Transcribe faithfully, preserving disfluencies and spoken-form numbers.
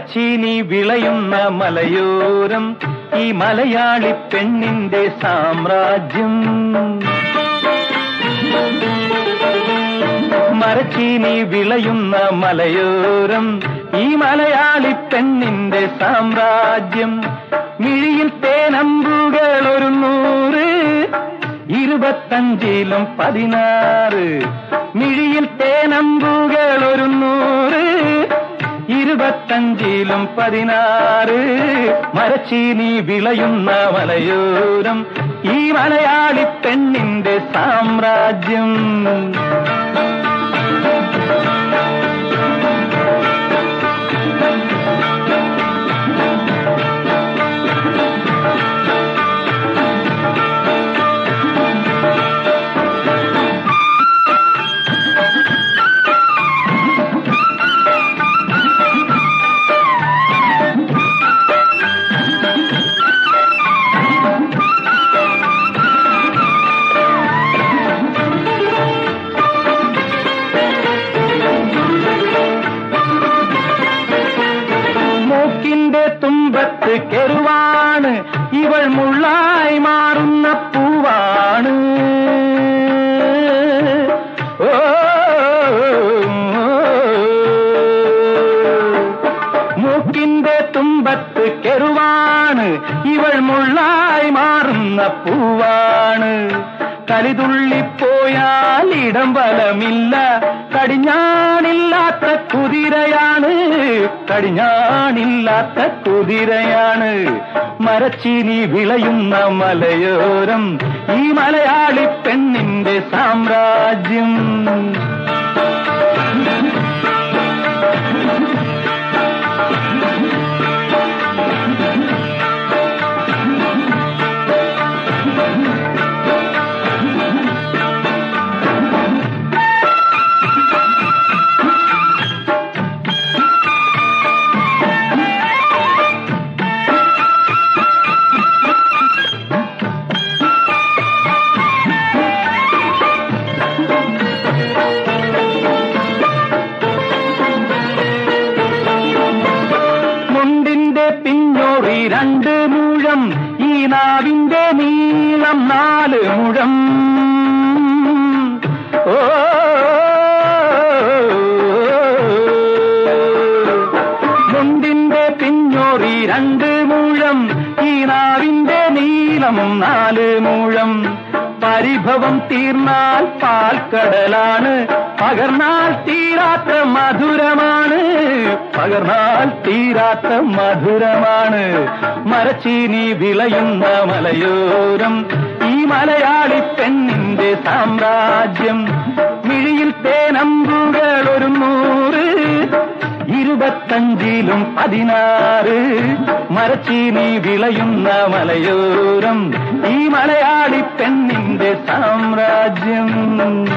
മരച്ചീനി വിളയുന്ന മലയോരം ഈ മലയാളി പെണ്ണിന്റെ സാമ്രാജ്യം. മരച്ചീനി വിളയുന്ന മലയോരം ഈ മലയാളി പെണ്ണിന്റെ സാമ്രാജ്യം. മിഴിയിൽ തേനമ്പുകൾ ഒരു നൂറ്, ഇരുപത്തഞ്ചിലും പതിനാറ്. മിഴിയിൽ തേനമ്പുകൾ ഒരു നൂറ്, ഇരുപത്തഞ്ചിലും പതിനാറ്. മരച്ചീനി വിളയുന്ന മലയോരം ഈ മലയാളി പെണ്ണിന്റെ സാമ്രാജ്യം. തുമ്പത്ത് കെരുവാണ് ഇവൾ, മുള്ളായി മാറുന്ന പൂവാണ്. ഓ മൂക്കിന്റെ തുമ്പത്ത് കെരുവാണ് ഇവൾ, മുള്ളായി മാറുന്ന പൂവാണ്. കലിതുള്ളിപ്പോയാൽ ഇടം ബലമില്ല, കടിഞ്ഞാണില്ലാത്ത കുതിരയാണ്, കടിഞ്ഞാണില്ലാത്ത കുതിരയാണ്. മരച്ചീനി വിളയുന്ന മലയോരം ഈ മലയാളി പെണ്ണിന്റെ സാമ്രാജ്യം. പിഞ്ഞോറി രണ്ട് മുഴം, ഈ നാവിന്റെ നീളം നാല് മുഴം. ഓ മുണ്ടിന്റെ പിഞ്ഞോറി രണ്ട് മുഴം, ഈ നാവിന്റെ നീളം നാല് മുഴം. പരിഭവം തീർന്നാൽ പാൽക്കടലാണ്, പകർന്നാൽ തീരാത്ത മധുരമാണ്, പകർന്നാൽ തീരാത്ത മധുരമാണ്. മരച്ചീനി വിളയുന്ന മലയോരം ഈ മലയാളി പെണ്ണിന്റെ സാമ്രാജ്യം. മിഴിയിൽ തേനമ്പുകൾ ഒരു നൂറ്, ഇരുപത്തഞ്ചിലും പതിനാറ്. മരച്ചീനി വിളയുന്ന മലയോരം ഈ മലയാളി പെണ്ണിന്റെ സാമ്രാജ്യം.